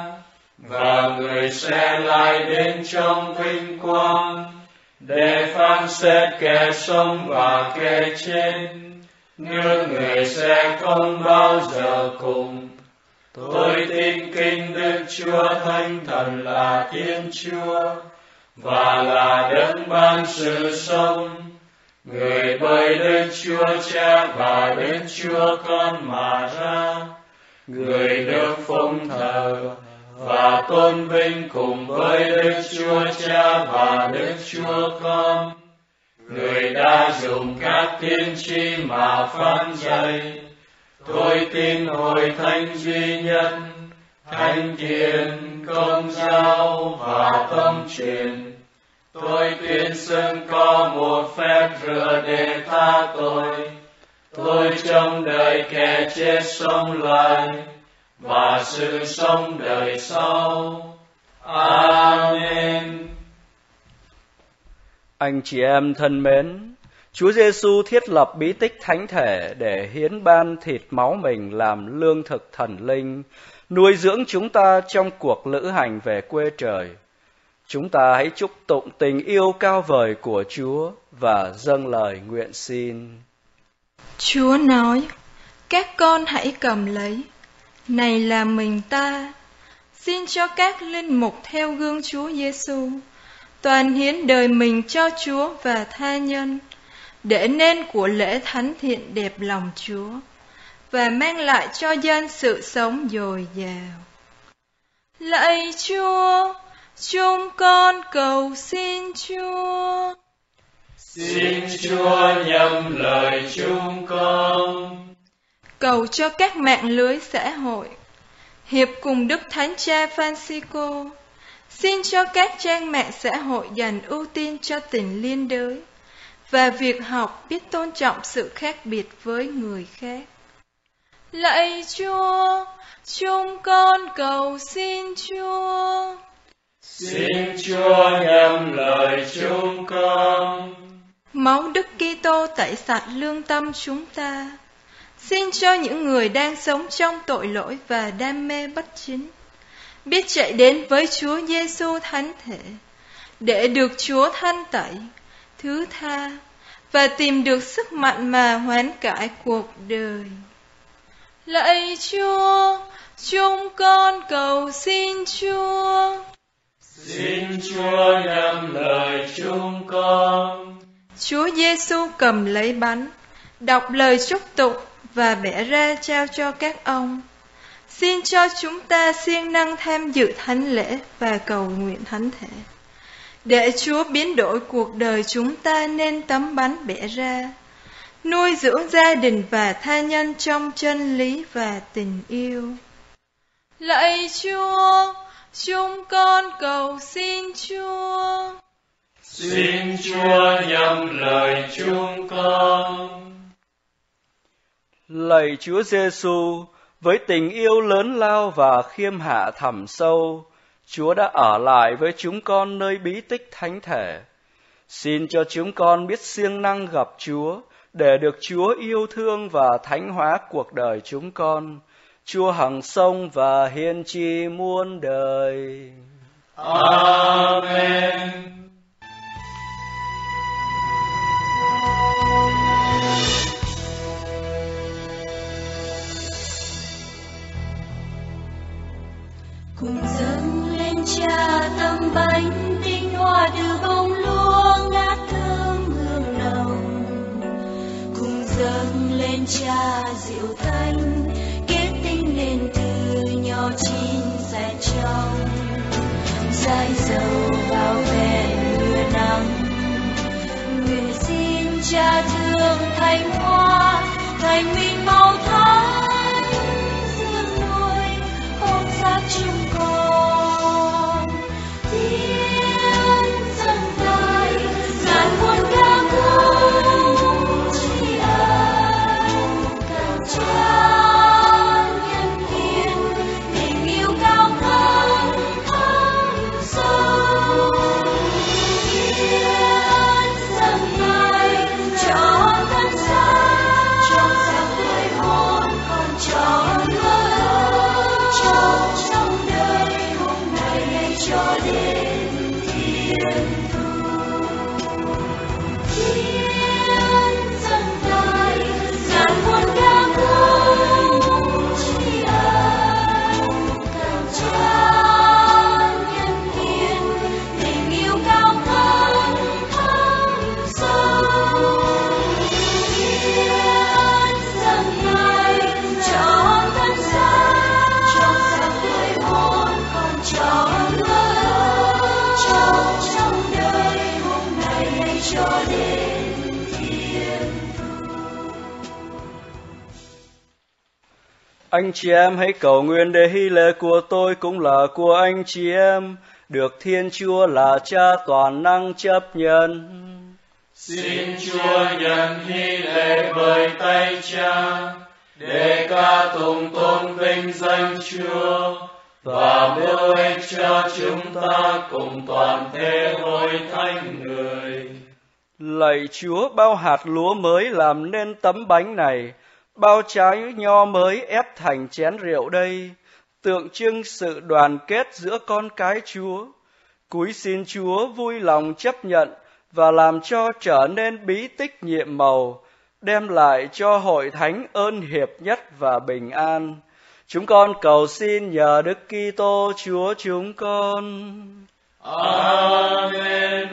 và người sẽ lại đến trong vinh quang để phán xét kẻ sống và kẻ chết. Nước người sẽ không bao giờ cùng. Tôi tin kính Đức Chúa Thánh Thần là Thiên Chúa và là Đấng ban sự sống. Người bởi Đức Chúa Cha và Đức Chúa Con mà ra. Người được phụng thờ và tôn vinh cùng với Đức Chúa Cha và Đức Chúa Con. Người đã dùng các tiên tri mà phán dạy. Tôi tin hội thánh duy nhất, thánh thiện, công giáo và tâm truyền. Tôi tuyên xưng có một phép rửa để tha tội. Tôi trông đợi kẻ chết sống lại và sự sống đời sau. Amen. Anh chị em thân mến, Chúa Giêsu thiết lập bí tích thánh thể để hiến ban thịt máu mình làm lương thực thần linh, nuôi dưỡng chúng ta trong cuộc lữ hành về quê trời. Chúng ta hãy chúc tụng tình yêu cao vời của Chúa và dâng lời nguyện xin. Chúa nói, các con hãy cầm lấy, này là mình ta. Xin cho các linh mục theo gương Chúa Giêsu, toàn hiến đời mình cho Chúa và tha nhân, để nên của lễ thánh thiện đẹp lòng Chúa, và mang lại cho dân sự sống dồi dào. Lạy Chúa, chúng con cầu xin Chúa. Xin Chúa nhậm lời chúng con. Cầu cho các mạng lưới xã hội, hiệp cùng Đức Thánh Cha Francisco. Xin cho các trang mạng xã hội dành ưu tiên cho tình liên đới và việc học biết tôn trọng sự khác biệt với người khác. Lạy Chúa, chúng con cầu xin Chúa. Xin Chúa nhậm lời chúng con. Máu Đức Kitô tẩy sạch lương tâm chúng ta. Xin cho những người đang sống trong tội lỗi và đam mê bất chính biết chạy đến với Chúa Giêsu thánh thể để được Chúa thanh tẩy, thứ tha và tìm được sức mạnh mà hoán cải cuộc đời. Lạy Chúa, chúng con cầu xin Chúa. Xin Chúa nhậm lời chúng con. Chúa Giêsu cầm lấy bánh, đọc lời chúc tụng và bẻ ra trao cho các ông. Xin cho chúng ta siêng năng tham dự thánh lễ và cầu nguyện thánh thể, để Chúa biến đổi cuộc đời chúng ta nên tấm bánh bẻ ra, nuôi dưỡng gia đình và tha nhân trong chân lý và tình yêu. Lạy Chúa, chúng con cầu xin Chúa. Xin Chúa nhậm lời chúng con. Lạy Chúa Giêsu, với tình yêu lớn lao và khiêm hạ thẳm sâu, Chúa đã ở lại với chúng con nơi bí tích thánh thể. Xin cho chúng con biết siêng năng gặp Chúa, để được Chúa yêu thương và thánh hóa cuộc đời chúng con. Chúa hằng sống và hiên tri muôn đời. Amen. Cùng dâng lên Cha tấm bánh tinh hoa từ bông lúa ngát thơm hương nồng. Cùng dâng lên Cha rượu thanh kết tinh nên từ nhỏ chín sạch trong. Dãi dầu bao vẹn mưa nắng, nguyện xin Cha thương thánh hoa thành mình màu thánh dương nuôi hôn xác chúng con. Tiếng dâng tay ngàn muôn ca khúc tri ân càng tràn nhân hiến tình yêu cao thắm thắm sâu. Tiếng dâng tay trọn thân xác trọn xác tuổi hôn còn trọn mơ trong đời hôm nay cho đến thiên thu. Tiếng dâng tay ngàn muôn ca khúc tri ân càng tràn nhân hiến tình yêu cao thắm thắm sâu. Tiếng dâng tay trọn thân xác trọn xác tuổi hôn còn trọn mơ trong đời hôm nay cho đến thiên thu. Anh chị em hãy cầu nguyện để hy lễ của tôi cũng là của anh chị em. được Thiên Chúa là Cha toàn năng chấp nhận. Xin Chúa nhận hy lễ bởi tay Cha, để ca tụng tôn vinh danh Chúa, và mưu ích cho chúng ta cùng toàn thể hội thánh người. Lạy Chúa, bao hạt lúa mới làm nên tấm bánh này, bao trái nho mới ép thành chén rượu đây, tượng trưng sự đoàn kết giữa con cái Chúa. Cúi xin Chúa vui lòng chấp nhận và làm cho trở nên bí tích nhiệm màu, đem lại cho hội thánh ơn hiệp nhất và bình an. Chúng con cầu xin nhờ Đức Kitô Chúa chúng con. Amen.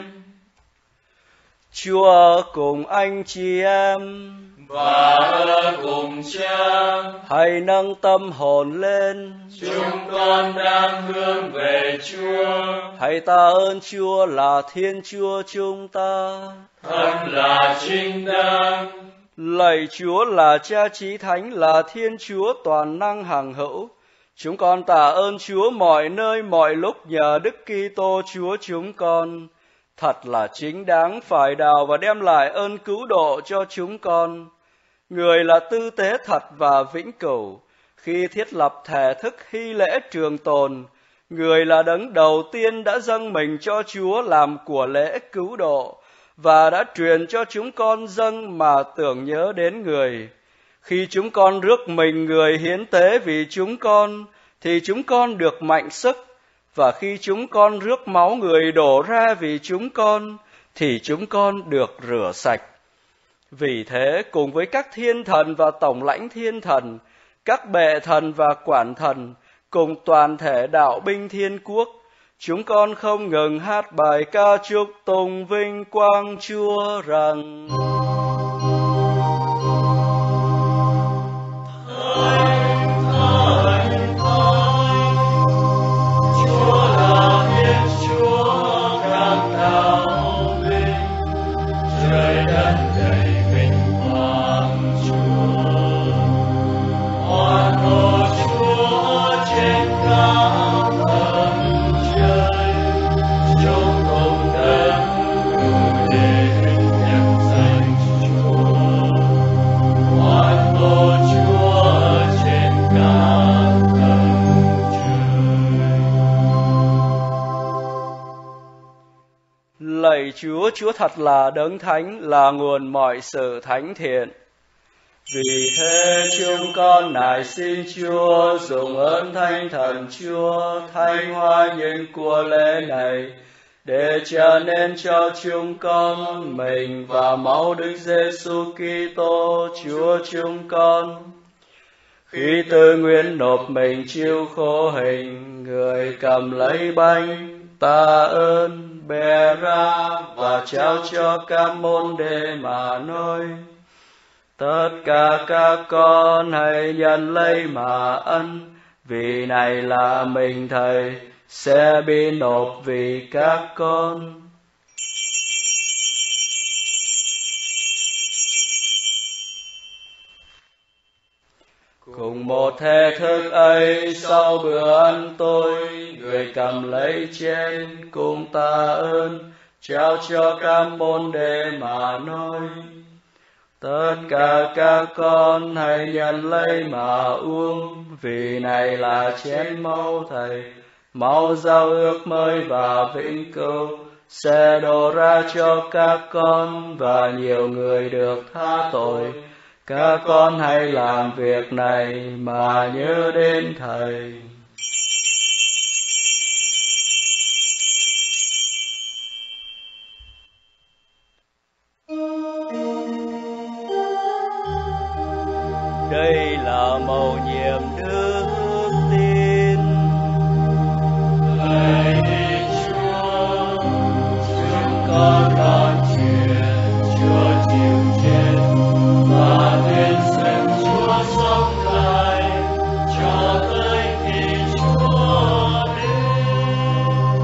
Chúa cùng anh chị em và ở cùng Cha. Hãy nâng tâm hồn lên. Chúng con đang hướng về Chúa. Hãy tạ ơn Chúa là Thiên Chúa chúng ta. Thật là chính đáng. Lạy Chúa là Cha Chí Thánh, là Thiên Chúa toàn năng hằng hữu. Chúng con tạ ơn Chúa mọi nơi mọi lúc nhờ Đức Kitô Chúa chúng con. Thật là chính đáng phải đào và đem lại ơn cứu độ cho chúng con. Người là tư tế thật và vĩnh cửu. Khi thiết lập thể thức hy lễ trường tồn, Người là đấng đầu tiên đã dâng mình cho Chúa làm của lễ cứu độ, và đã truyền cho chúng con dâng mà tưởng nhớ đến Người. Khi chúng con rước mình Người hiến tế vì chúng con, thì chúng con được mạnh sức, và khi chúng con rước máu Người đổ ra vì chúng con, thì chúng con được rửa sạch. Vì thế, cùng với các thiên thần và tổng lãnh thiên thần, các bệ thần và quản thần, cùng toàn thể đạo binh thiên quốc, chúng con không ngừng hát bài ca chúc tùng vinh quang Chúa rằng: Lạy Chúa, Chúa thật là đấng thánh, là nguồn mọi sự thánh thiện. Vì thế chúng con nài xin Chúa dùng ơn Thánh Thần Chúa thanh hóa những của lễ này, để trở nên cho chúng con mình và máu Đức Giêsu Kitô Chúa chúng con. Khi tự nguyện nộp mình chịu khổ hình, Người cầm lấy bánh, tạ ơn, bẻ ra và trao cho các môn đệ mà nói: tất cả các con hãy nhận lấy mà ăn, vì này là mình Thầy sẽ bị nộp vì các con. Cùng một thể thức ấy, sau bữa ăn tối, Người cầm lấy chén cùng tạ ơn, trao cho các môn đệ mà nói: tất cả các con hãy nhận lấy mà uống, vì này là chén máu Thầy, máu giao ước mới và vĩnh cửu, sẽ đổ ra cho các con và nhiều người được tha tội. Các con hãy làm việc này mà nhớ đến Thầy. Đây là mầu nhiệm đức tin. Lạy Chúa, chúng con đón truyền Chúa chịu chết và đến xem Chúa sống lại cho tới khi Chúa đến.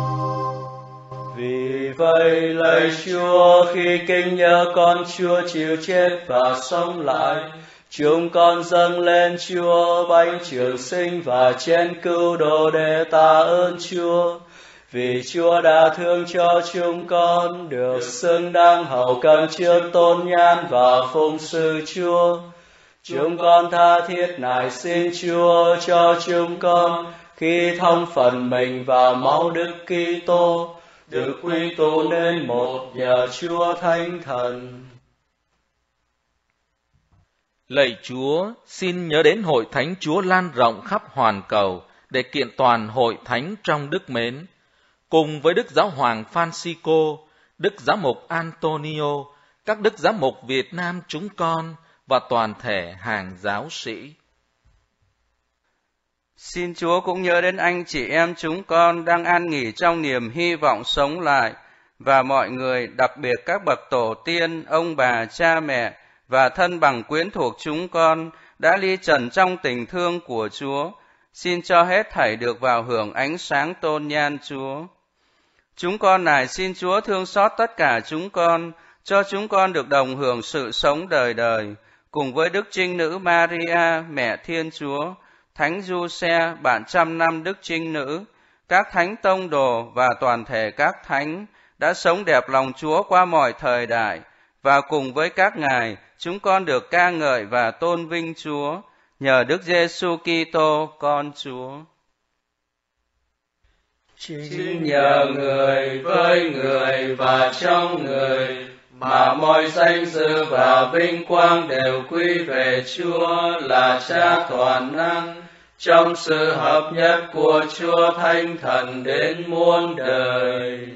Vì vậy lạy Chúa, khi kinh nhớ con Chúa chịu chết và sống lại, chúng con dâng lên Chúa bánh trường sinh và chén cứu độ để tạ ơn Chúa. Vì Chúa đã thương cho chúng con, được xứng đáng hầu cần trước tôn nhan và phụng sự Chúa. Chúng con tha thiết nài xin Chúa cho chúng con khi thông phần mình vào máu Đức Kitô, được quy tụ nên một nhờ Chúa Thánh Thần. Lạy Chúa, xin nhớ đến hội thánh Chúa lan rộng khắp hoàn cầu để kiện toàn hội thánh trong đức mến, cùng với Đức Giáo hoàng Francisco, Đức Giám mục Antonio, các Đức Giám mục Việt Nam chúng con và toàn thể hàng giáo sĩ. Xin Chúa cũng nhớ đến anh chị em chúng con đang an nghỉ trong niềm hy vọng sống lại, và mọi người, đặc biệt các bậc tổ tiên, ông bà, cha mẹ và thân bằng quyến thuộc chúng con đã ly trần trong tình thương của Chúa. Xin cho hết thảy được vào hưởng ánh sáng tôn nhan Chúa. Chúng con nài xin Chúa thương xót tất cả chúng con, cho chúng con được đồng hưởng sự sống đời đời, cùng với Đức Trinh Nữ Maria, Mẹ Thiên Chúa, Thánh Giuse, bạn trăm năm Đức Trinh Nữ, các thánh tông đồ và toàn thể các thánh đã sống đẹp lòng Chúa qua mọi thời đại, và cùng với các ngài, chúng con được ca ngợi và tôn vinh Chúa, nhờ Đức Giêsu Kitô, con Chúa. Chính nhờ người, với người và trong người, mà mọi danh dự và vinh quang đều quy về Chúa là Cha toàn năng, trong sự hợp nhất của Chúa Thánh Thần đến muôn đời.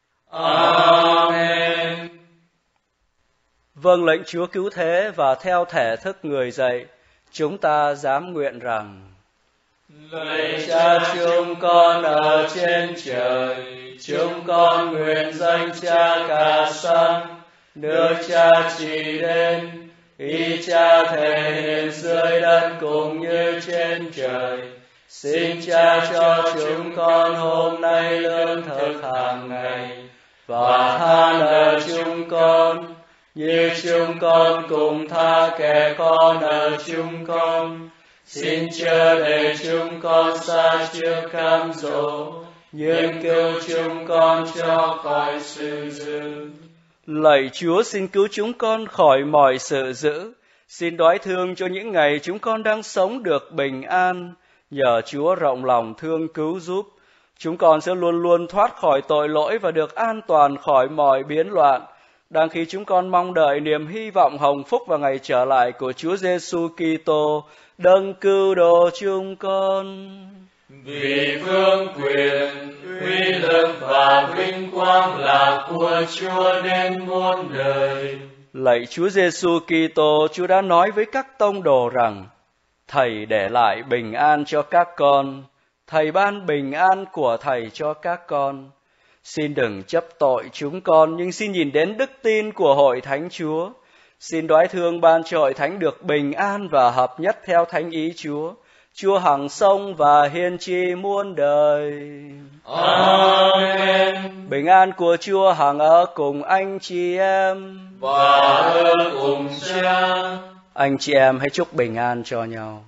Amen. Vâng lệnh Chúa cứu thế và theo thể thức người dạy, chúng ta dám nguyện rằng: Lạy Cha chúng con ở trên trời, chúng con nguyện danh Cha ca sanh, nước Cha trị đến, ý Cha thể hiện dưới đất cũng như trên trời. Xin Cha cho chúng con hôm nay lương thực hàng ngày, và tha nợ chúng con, như chúng con cùng tha kẻ có nợ chúng con. Xin chớ để chúng con sa trước cám dỗ, nhưng cứu chúng con cho khỏi sự dữ. Lạy Chúa, xin cứu chúng con khỏi mọi sự dữ. Xin đoái thương cho những ngày chúng con đang sống được bình an. Nhờ Chúa rộng lòng thương cứu giúp, chúng con sẽ luôn luôn thoát khỏi tội lỗi và được an toàn khỏi mọi biến loạn, đang khi chúng con mong đợi niềm hy vọng hồng phúc vào ngày trở lại của Chúa Giêsu Kitô, đấng cứu độ chúng con. Vì vương quyền, uy lực và vinh quang là của Chúa đến muôn đời. Lạy Chúa Giêsu Kitô, Chúa đã nói với các tông đồ rằng: Thầy để lại bình an cho các con, Thầy ban bình an của Thầy cho các con. Xin đừng chấp tội chúng con, nhưng xin nhìn đến đức tin của hội thánh Chúa. Xin đoái thương ban cho hội thánh được bình an và hợp nhất theo thánh ý Chúa. Chúa hằng sống và hiên tri muôn đời. Amen. Bình an của Chúa hằng ở cùng anh chị em và ở cùng Cha. Anh chị em hãy chúc bình an cho nhau.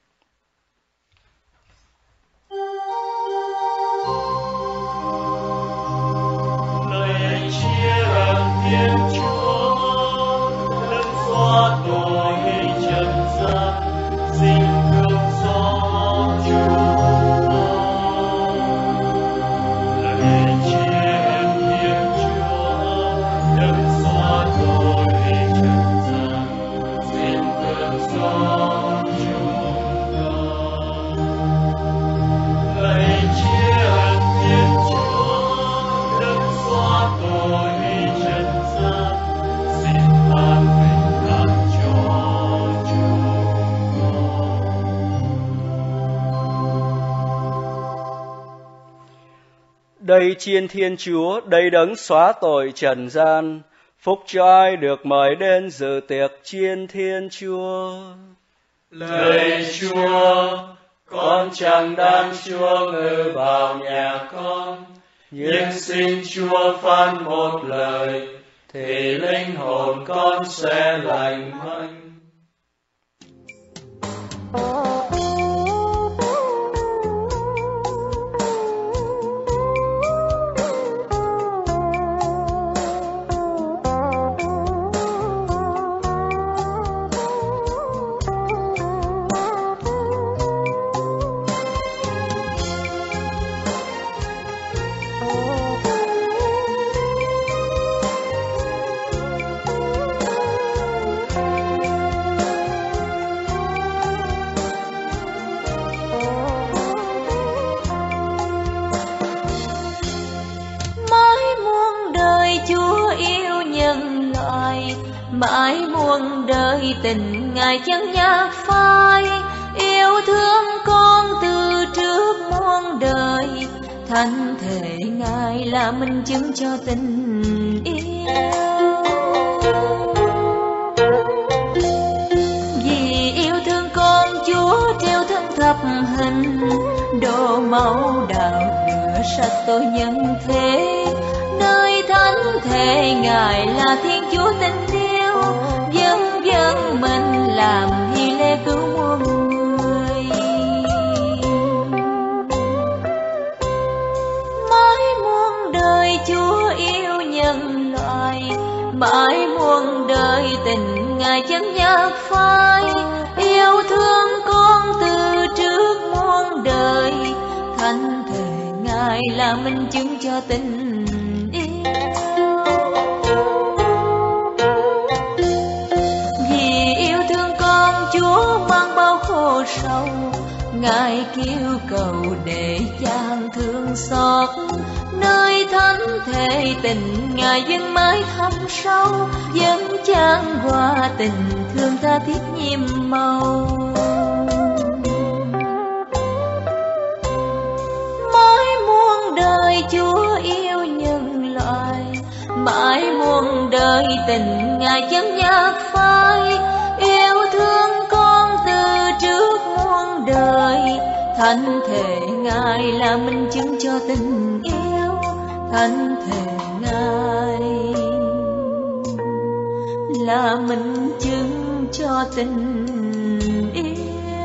Lạy Cha Thiên Chúa, đấng xóa tội trần gian, xin thương xót chúng con. Lạy Cha Thiên Chúa, đấng xóa tội trần gian, xin thương xót chúng con. Lạy Cha Thiên Chúa, đấng xóa tội trần gian, xin ban bình an cho chúng con. Đây chiên Thiên Chúa, đây đấng xóa tội trần gian, phúc cho ai được mời đến dự tiệc chiên Thiên Chúa. Lạy Chúa, con chẳng đáng Chúa ngự vào nhà con, nhưng xin Chúa phán một lời, thì linh hồn con sẽ lành mạnh. Chúa yêu nhân loại, mãi muôn đời tình Ngài chẳng nhạt phai. Yêu thương con từ trước muôn đời, thánh thể Ngài là minh chứng cho tình yêu. Vì yêu thương con, Chúa treo thân thập hình, đổ máu đạo rửa sạch tội nhân thế. Nơi thánh thể Ngài là Thiên Chúa tình yêu, dân dân mình làm hy lễ cứu muôn người. Mãi muôn đời Chúa yêu nhân loại, mãi muôn đời tình Ngài chẳng nhạt phai. Yêu thương con từ trước muôn đời, thánh thể Ngài là minh chứng cho tình yêu. Vì yêu thương con, Chúa mang bao khổ sầu, Ngài kêu cầu để chan thương xót. Nơi thánh thể tình Ngài dâng mãi thâm sâu, dâng chan qua tình thương tha thiết nhiệm màu. Mãi muôn đời Chúa yêu nhân loại, mãi muôn đời tình Ngài chẳng nhạt phai. Yêu thương con từ trước muôn đời, thánh thể Ngài là minh chứng cho tình yêu. Thánh thể Ngài là minh chứng cho tình yêu.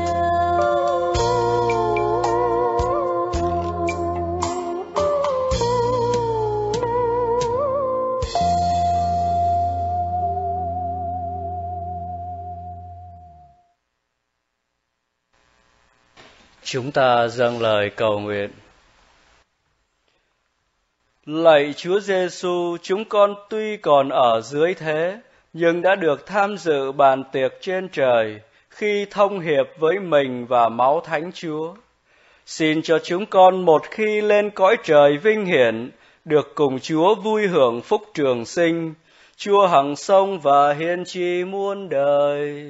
Chúng ta dâng lời cầu nguyện. Lạy Chúa Giêsu, chúng con tuy còn ở dưới thế, nhưng đã được tham dự bàn tiệc trên trời khi thông hiệp với mình và máu Thánh Chúa. Xin cho chúng con một khi lên cõi trời vinh hiển, được cùng Chúa vui hưởng phúc trường sinh, Chúa hằng sống và hiên tri muôn đời.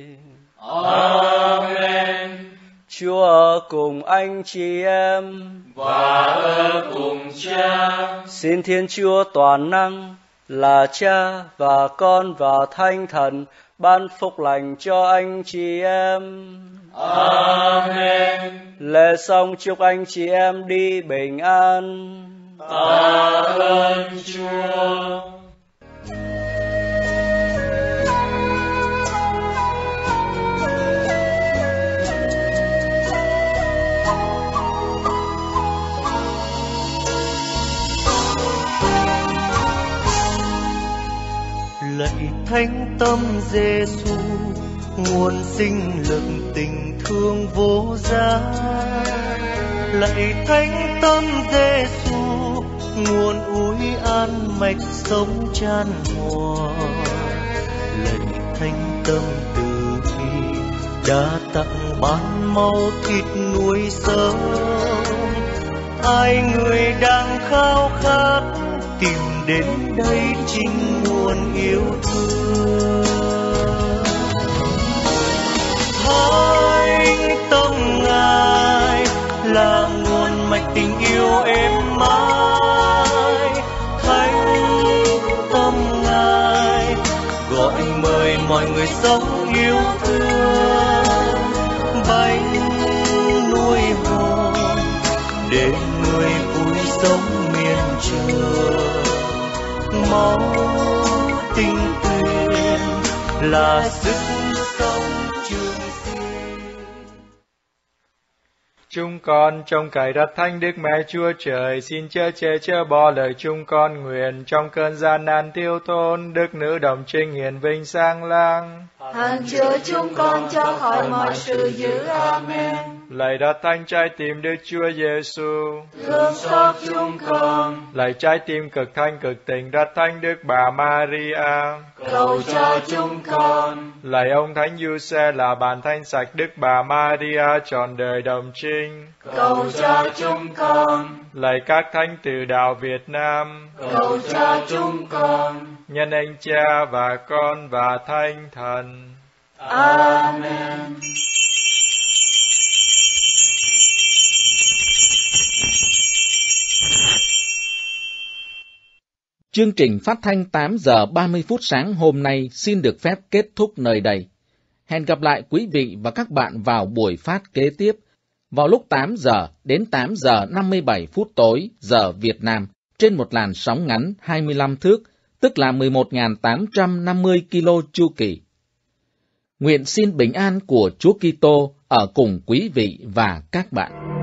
Amen. Chúa ở cùng anh chị em và ở cùng Cha. Xin Thiên Chúa toàn năng là Cha và Con và Thánh Thần ban phúc lành cho anh chị em. Amen. Lễ xong chúc anh chị em đi bình an. Tạ ơn Chúa. Lạy Thánh Tâm Giêsu, nguồn sinh lực tình thương vô giá. Lạy Thánh Tâm Giêsu, nguồn ủi an mạch sống chan hòa. Lạy Thánh Tâm Từ bi, đã tặng ban máu thịt nuôi sống. Ai người đang khao khát tìm đến đây chính nguồn yêu thương. Thánh Tâm Ngài là nguồn mạch tình yêu êm ái. Thánh Tâm Ngài gọi mời mọi người sống yêu thương. Bánh nuôi hồn để người vui sống miền trường. Máu tinh tuyền là sức sống trường sinh. Chúng con trong cậy đất Thánh Đức Mẹ Chúa Trời, xin chớ chê chớ bỏ lời chúng con nguyện. Trong cơn gian nan thiếu thốn, Đức Nữ Đồng Trinh hiển vinh sang lang. Hằng chứa chúng con cho khỏi mọi sự dữ. Amen. Lạy Đất Thánh trái tim Đức Chúa Giêsu, thương xót chúng con. lạy trái tim cực thanh cực tình Đất Thánh Đức Bà Maria, Cầu cho chúng con. lạy ông Thánh Giuse là bạn thanh sạch Đức Bà Maria trọn đời đồng trinh, Cầu cho chúng con. lạy các thánh từ đạo Việt Nam, Cầu cho chúng con. nhân anh Cha và Con và Thánh Thần. Amen. Chương trình phát thanh 8 giờ 30 phút sáng hôm nay xin được phép kết thúc nơi đây. Hẹn gặp lại quý vị và các bạn vào buổi phát kế tiếp vào lúc 8 giờ đến 8 giờ 57 phút tối giờ Việt Nam trên một làn sóng ngắn 25 thước, tức là 11.850 kilo chu kỳ. Nguyện xin bình an của Chúa Kitô ở cùng quý vị và các bạn.